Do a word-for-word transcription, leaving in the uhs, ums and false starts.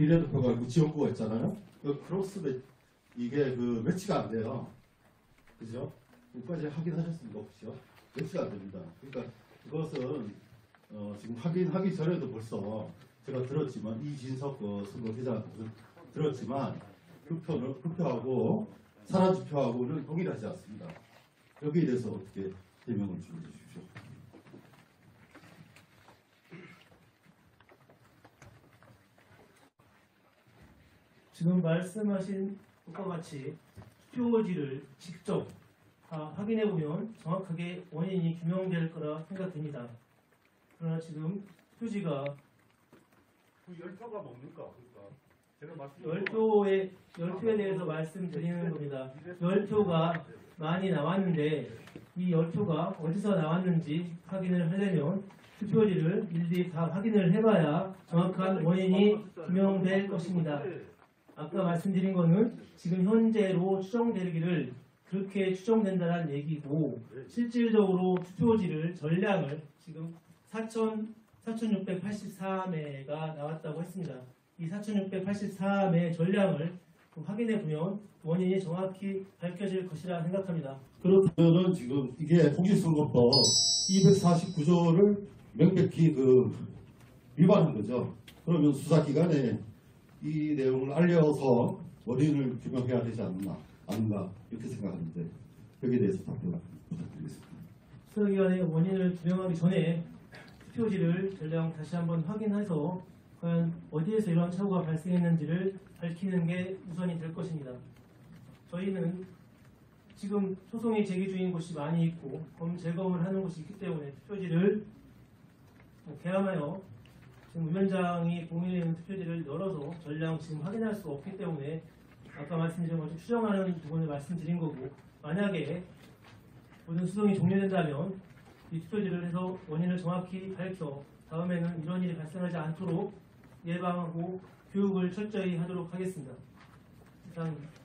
비례대표가 그 지역구가 있잖아요. 그 크로스 매, 이게 그 매치가 안 돼요. 그죠? 여기까지 확인하셨습니까? 혹시요? 매치가 안 됩니다. 그러니까 그것은 어, 지금 확인하기 전에도 벌써 제가 들었지만 이진석 그 선거기자한테 들었지만 흑표는 흑표하고 사라지표하고는 동일하지 않습니다. 여기에 대해서 어떻게 해명을 주십시오. 지금 말씀하신 것과 같이 투표지를 직접 다 확인해 보면 정확하게 원인이 규명될 거라 생각됩니다. 그러나 지금 투표지가 그 열표가 뭡니까? 그러니까 제가 말씀 열표에 열표에 대해서 말씀드리는 겁니다. 열표가 많이 나왔는데 이 열표가 어디서 나왔는지 확인을 하려면 투표지를 일일이 다 확인을 해봐야 정확한 원인이 규명될 것입니다. 아까 말씀드린 거는 지금 현재로 추정되기를 그렇게 추정된다는 얘기고 실질적으로 투표지를 전량을 지금 사천육백팔십삼 회가 나왔다고 했습니다. 이 사천육백팔십삼 회 전량을 확인해 보면 원인이 정확히 밝혀질 것이라 생각합니다. 그렇다면은 지금 이게 공직선거법 이백사십구 조를 명백히 그 위반한 거죠. 그러면 수사기관에 이 내용을 알려서 원인을 규명해야 되지 않나, 않는가 이렇게 생각하는데 여기에 대해서 답변 부탁드리겠습니다. 수사기관의 원인을 규명하기 전에 투표지를 전량 다시 한번 확인해서 과연 어디에서 이런 사고가 발생했는지를 밝히는 게 우선이 될 것입니다. 저희는 지금 소송이 제기 중인 곳이 많이 있고 검 재검을 하는 곳이 있기 때문에 투표지를 개함하여 지금 위원장이 공인해 있는 투표지를 열어서 전량 지금 확인할 수 없기 때문에 아까 말씀드린 것처럼 추정하는 부분을 말씀드린 거고, 만약에 모든 수송이 종료된다면 이 투표지를 해서 원인을 정확히 밝혀 다음에는 이런 일이 발생하지 않도록 예방하고 교육을 철저히 하도록 하겠습니다. 이상입니다.